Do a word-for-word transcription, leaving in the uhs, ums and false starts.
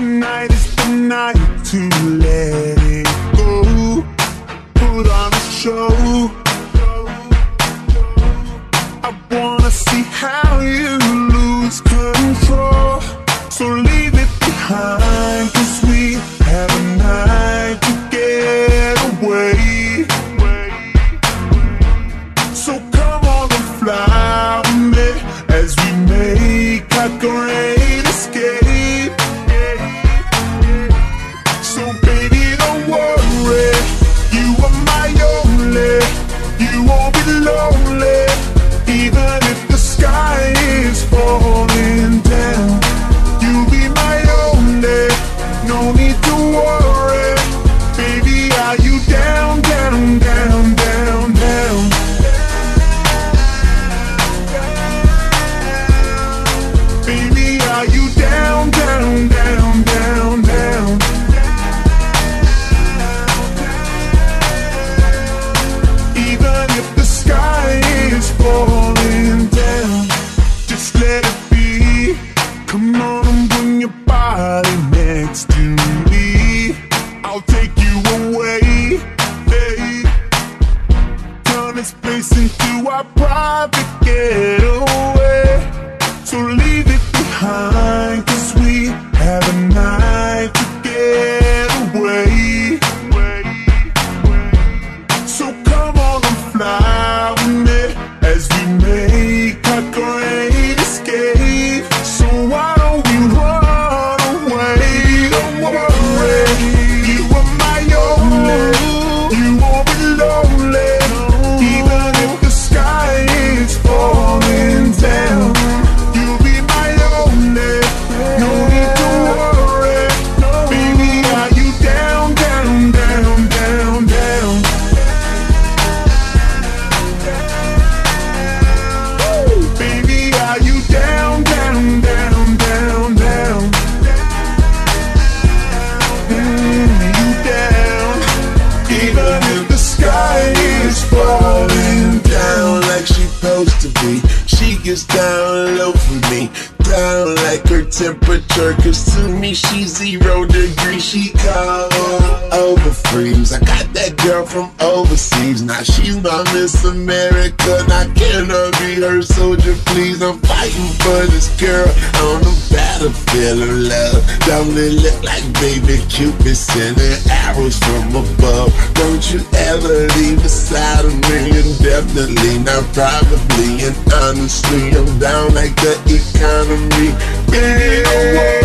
Tonight is the night to let it go. Put on a show. I wanna see how you lose control. So leave it behind, 'cause we have a night to get away. So come on and fly with me as we make our great escape. So baby, don't worry, you are my only. You won't be lonely, even if the sky is falling down. You'll be my only, no need to worry. Baby, are you down, down, down, down, down? Baby, are you down, down, down, down, down? Even if the sky is falling down, just let it be. Come on and bring your body next to me. I'll take you away, hey. Turn this place into our private getaway. So leave it behind, 'cause we have a night to get away. So come on and fly with me as we make our great escape. So why don't we run away? Don't worry, you are my only. You won't be lonely, even if the sky is falling down. You'll be my only, no need to worry. Baby, are you down, down, down, down, down? Baby, are you down, down, down, down, down? Mm, you down, even if the sky is falling down like she's supposed to be. She gets down low for me, down like her temperature, 'cause to me she's zero degrees. She cold over freeze. I got that girl from overseas, now she's my Miss America. Now can I be her soldier, please? I'm fighting for this girl on the battlefield of love. Don't it look like baby Cupid sending arrows from above? Don't you ever leave the side of me, indefinitely, not probably, and honestly, I'm down like the economy. Baby, don't worry.